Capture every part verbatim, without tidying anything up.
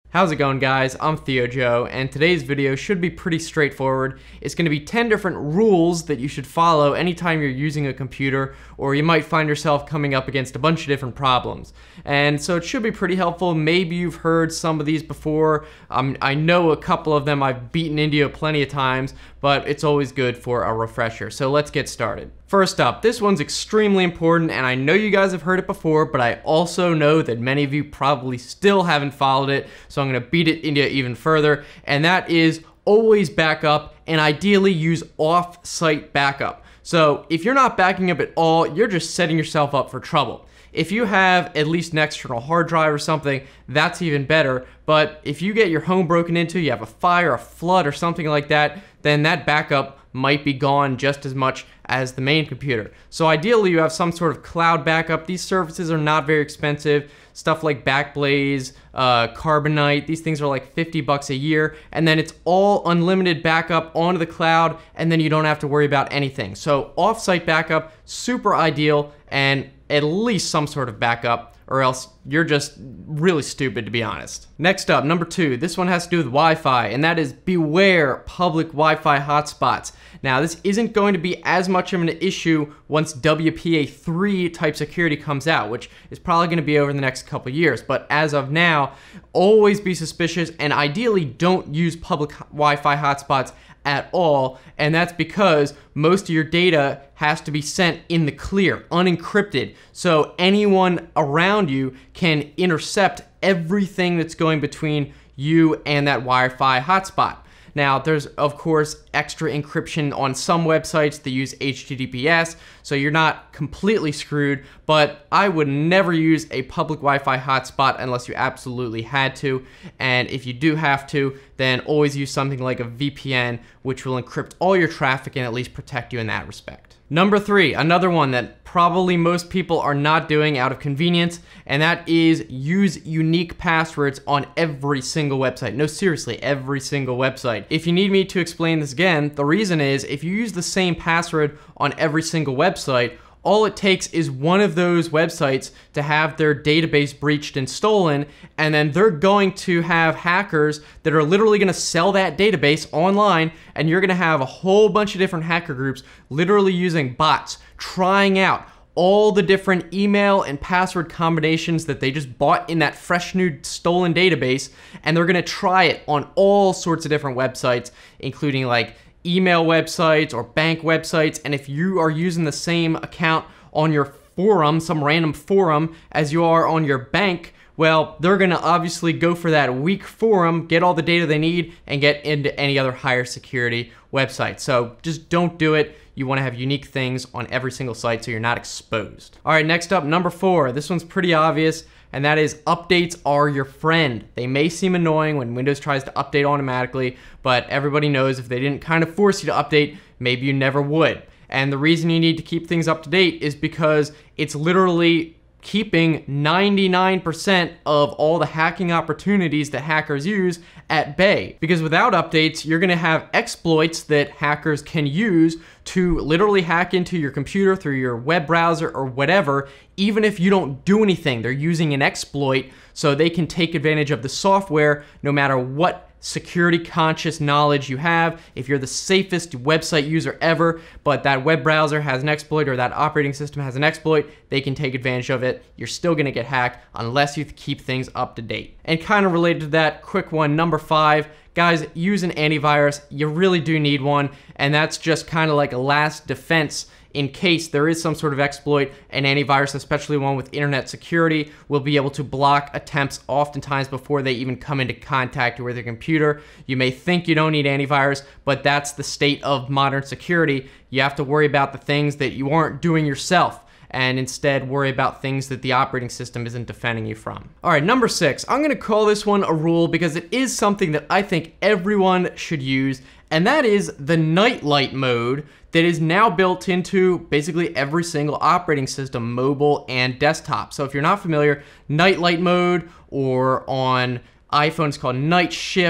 How's it going, guys? I'm Theo Joe, and today's video should be pretty straightforward. It's going to be ten different rules that you should follow anytime you're using a computer, or you might find yourself coming up against a bunch of different problems. And so it should be pretty helpful. Maybe you've heard some of these before. Um, I know a couple of them I've beaten into plenty of times, but it's always good for a refresher. So let's get started. First up, this one's extremely important, and I know you guys have heard it before, but I also know that many of you probably still haven't followed it, so I'm gonna beat it into you even further, and that is always back up and ideally use off-site backup. So if you're not backing up at all, you're just setting yourself up for trouble. If you have at least an external hard drive or something, that's even better. But if you get your home broken into, you have a fire, a flood, or something like that, then that backup might be gone just as much as the main computer. So ideally you have some sort of cloud backup. These services are not very expensive. Stuff like Backblaze, uh, Carbonite, these things are like fifty bucks a year, and then it's all unlimited backup onto the cloud, and then you don't have to worry about anything. So off-site backup, super ideal, and at least some sort of backup, or else you're just really stupid, to be honest. Next up, number two, this one has to do with Wi-Fi, and that is beware public Wi-Fi hotspots. Now, this isn't going to be as much of an issue once W P A three type security comes out, which is probably going to be over the next couple years, but as of now, always be suspicious, and ideally don't use public Wi-Fi hotspots at all, and that's because most of your data has to be sent in the clear, unencrypted, so anyone around you can intercept everything that's going between you and that Wi-Fi hotspot. Now, there's, of course, extra encryption on some websites that use H T T P S, so you're not completely screwed, but I would never use a public Wi-Fi hotspot unless you absolutely had to, and if you do have to, then always use something like a V P N, which will encrypt all your traffic and at least protect you in that respect. Number three, another one that probably most people are not doing out of convenience, and that is use unique passwords on every single website. No, seriously, every single website. If you need me to explain this again, the reason is if you use the same password on every single website, all it takes is one of those websites to have their database breached and stolen, and then they're going to have hackers that are literally going to sell that database online, and you're going to have a whole bunch of different hacker groups literally using bots, trying out all the different email and password combinations that they just bought in that fresh new stolen database, and they're going to try it on all sorts of different websites, including like email websites or bank websites, and if you are using the same account on your forum, some random forum, as you are on your bank, well, they're gonna obviously go for that weak forum, get all the data they need, and get into any other higher security website. So just don't do it. You wanna have unique things on every single site so you're not exposed. All right, next up, number four. This one's pretty obvious, and that is updates are your friend. They may seem annoying when Windows tries to update automatically, but everybody knows if they didn't kind of force you to update, maybe you never would. And the reason you need to keep things up to date is because it's literally keeping ninety-nine percent of all the hacking opportunities that hackers use at bay. Because without updates, you're gonna have exploits that hackers can use to literally hack into your computer through your web browser or whatever, even if you don't do anything. They're using an exploit so they can take advantage of the software no matter what security conscious knowledge you have. If you're the safest website user ever, but that web browser has an exploit or that operating system has an exploit, they can take advantage of it. You're still gonna get hacked unless you keep things up to date. And kind of related to that, quick one, number five, guys, use an antivirus. You really do need one, and that's just kind of like a last defense in case there is some sort of exploit. An antivirus, especially one with internet security, will be able to block attempts oftentimes before they even come into contact with your computer. You may think you don't need antivirus, but that's the state of modern security. You have to worry about the things that you aren't doing yourself, and instead worry about things that the operating system isn't defending you from. All right, number six, I'm gonna call this one a rule because it is something that I think everyone should use, and that is the nightlight mode that is now built into basically every single operating system, mobile and desktop. So if you're not familiar, nightlight mode, or on iPhone it's called night shift,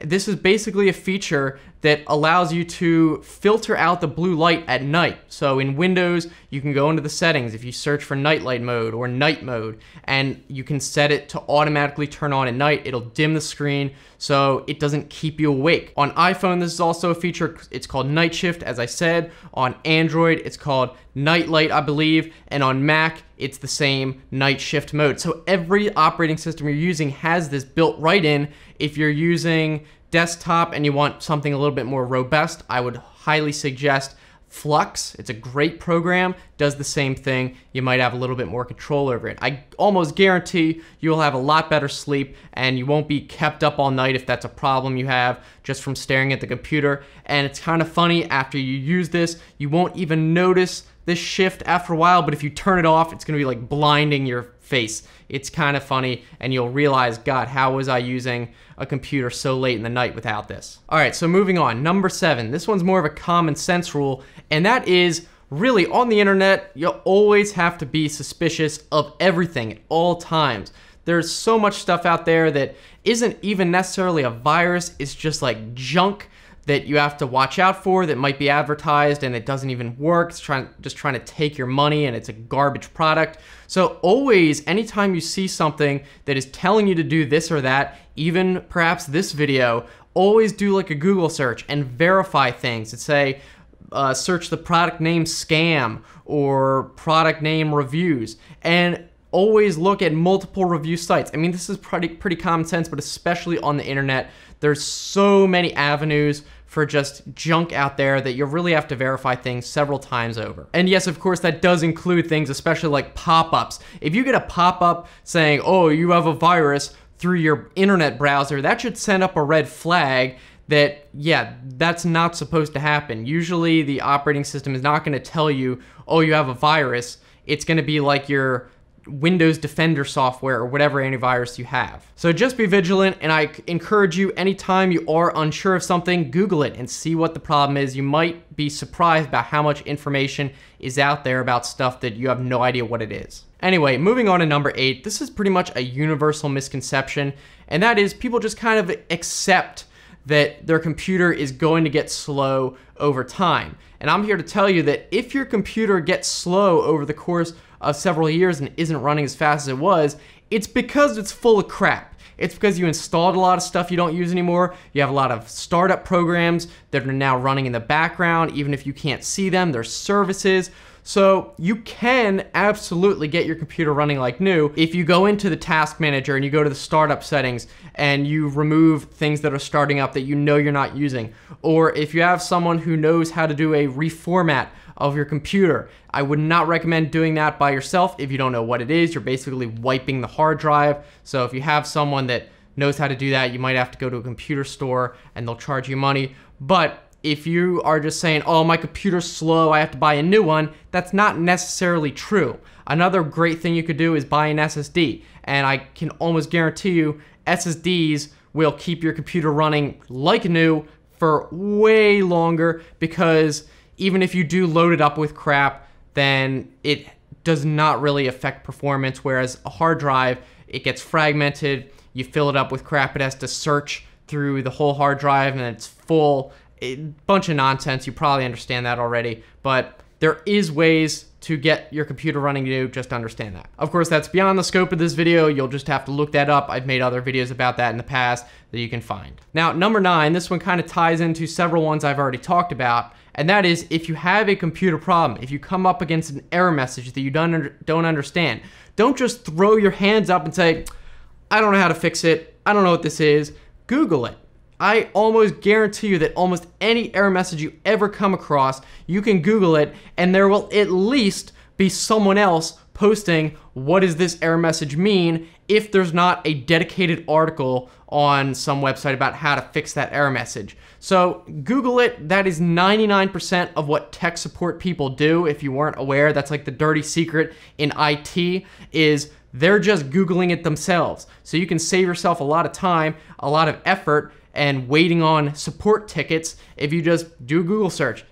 This is basically a feature that allows you to filter out the blue light at night. So in Windows, you can go into the settings if you search for nightlight mode or night mode, and you can set it to automatically turn on at night. It'll dim the screen so it doesn't keep you awake. On iPhone, this is also a feature. It's called Night Shift, as I said. On Android, it's called Nightlight, I believe. And on Mac, it's the same Night Shift mode. So every operating system you're using has this built right in. If you're using desktop and you want something a little bit more robust, I would highly suggest Flux. It's a great program, does the same thing. You might have a little bit more control over it. I almost guarantee you'll have a lot better sleep and you won't be kept up all night if that's a problem you have just from staring at the computer. And it's kind of funny, after you use this, you won't even notice this shift after a while, but if you turn it off, it's gonna be like blinding your face. It's kind of funny, and you'll realize, God, how was I using a computer so late in the night without this? All right, so moving on. Number seven, this one's more of a common sense rule, and that is really on the internet, you always have to be suspicious of everything at all times. There's so much stuff out there that isn't even necessarily a virus, it's just like junk that you have to watch out for that might be advertised and it doesn't even work. It's trying, just trying to take your money and it's a garbage product. So always, anytime you see something that is telling you to do this or that, even perhaps this video, always do like a Google search and verify things. That say, uh, search the product name scam or product name reviews, and always look at multiple review sites. I mean, this is pretty, pretty common sense, but especially on the internet, there's so many avenues for just junk out there that you really have to verify things several times over. And yes, of course, that does include things, especially like pop-ups. If you get a pop-up saying, oh, you have a virus through your internet browser, that should send up a red flag that, yeah, that's not supposed to happen. Usually the operating system is not gonna tell you, oh, you have a virus. It's gonna be like your Windows Defender software or whatever antivirus you have. So just be vigilant, and I encourage you, anytime you are unsure of something, Google it and see what the problem is. You might be surprised about how much information is out there about stuff that you have no idea what it is. Anyway, moving on to number eight, this is pretty much a universal misconception, and that is people just kind of accept that their computer is going to get slow over time. And I'm here to tell you that if your computer gets slow over the course of several years and isn't running as fast as it was, it's because it's full of crap. It's because you installed a lot of stuff you don't use anymore. You have a lot of startup programs that are now running in the background, even if you can't see them. There's services. So you can absolutely get your computer running like new if you go into the task manager and you go to the startup settings and you remove things that are starting up that you know you're not using. Or if you have someone who knows how to do a reformat of your computer. I would not recommend doing that by yourself if you don't know what it is. You're basically wiping the hard drive. So if you have someone that knows how to do that, you might have to go to a computer store and they'll charge you money. But if you are just saying, oh, my computer's slow, I have to buy a new one, that's not necessarily true. Another great thing you could do is buy an S S D. And I can almost guarantee you S S Ds will keep your computer running like new for way longer, because even if you do load it up with crap, then it does not really affect performance, whereas a hard drive, it gets fragmented, you fill it up with crap, it has to search through the whole hard drive and it's full. A bunch of nonsense, you probably understand that already, but there is ways to get your computer running new, just understand that. Of course, that's beyond the scope of this video. You'll just have to look that up. I've made other videos about that in the past that you can find. Now, number nine, this one kind of ties into several ones I've already talked about, and that is if you have a computer problem, if you come up against an error message that you don't, don't understand, don't just throw your hands up and say, I don't know how to fix it, I don't know what this is. Google it. I almost guarantee you that almost any error message you ever come across, you can Google it, and there will at least be someone else posting what does this error message mean, if there's not a dedicated article on some website about how to fix that error message. So Google it. That is ninety-nine percent of what tech support people do. If you weren't aware, that's like the dirty secret in I T, is they're just Googling it themselves. So you can save yourself a lot of time, a lot of effort, and waiting on support tickets if you just do a Google search.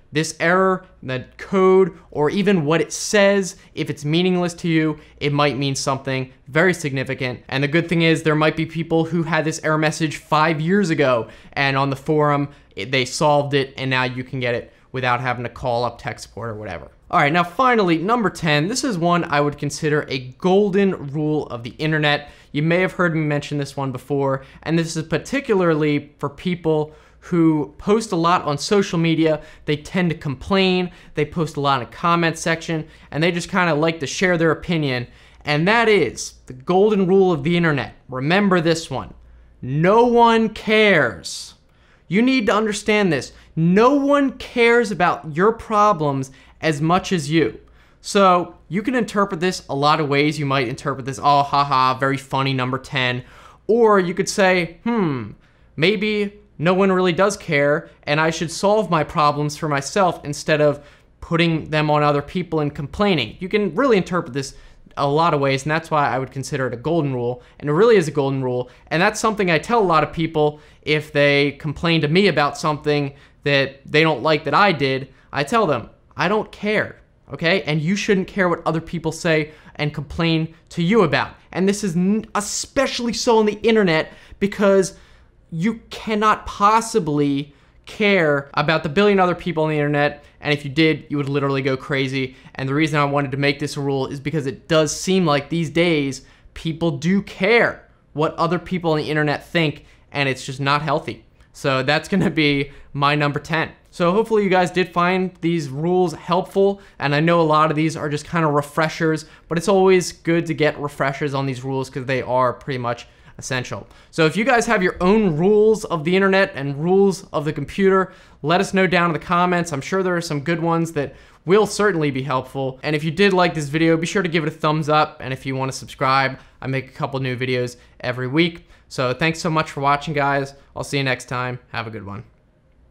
This error, the code, or even what it says, if it's meaningless to you, it might mean something very significant. And the good thing is there might be people who had this error message five years ago, and on the forum, it, they solved it, and now you can get it without having to call up tech support or whatever. All right, now finally, number ten, this is one I would consider a golden rule of the internet. You may have heard me mention this one before, and this is particularly for people who post a lot on social media. They tend to complain, they post a lot in the comment section, and they just kind of like to share their opinion. And that is the golden rule of the internet. Remember this one. No one cares. You need to understand this. No one cares about your problems as much as you. So you can interpret this a lot of ways. You might interpret this, oh, haha, very funny, number ten. Or you could say, hmm, maybe no one really does care, and I should solve my problems for myself instead of putting them on other people and complaining. You can really interpret this a lot of ways, and that's why I would consider it a golden rule, and it really is a golden rule, and that's something I tell a lot of people if they complain to me about something that they don't like that I did. I tell them, I don't care, okay? And you shouldn't care what other people say and complain to you about. And this is especially so on the internet because you cannot possibly care about the billion other people on the internet, and if you did, you would literally go crazy. And the reason I wanted to make this a rule is because it does seem like these days people do care what other people on the internet think, and it's just not healthy. So that's gonna be my number ten. So hopefully you guys did find these rules helpful, and I know a lot of these are just kind of refreshers, but it's always good to get refreshers on these rules because they are pretty much essential. So if you guys have your own rules of the internet and rules of the computer, let us know down in the comments. I'm sure there are some good ones that will certainly be helpful. And if you did like this video, be sure to give it a thumbs up. And if you want to subscribe, I make a couple new videos every week. So thanks so much for watching, guys. I'll see you next time. Have a good one.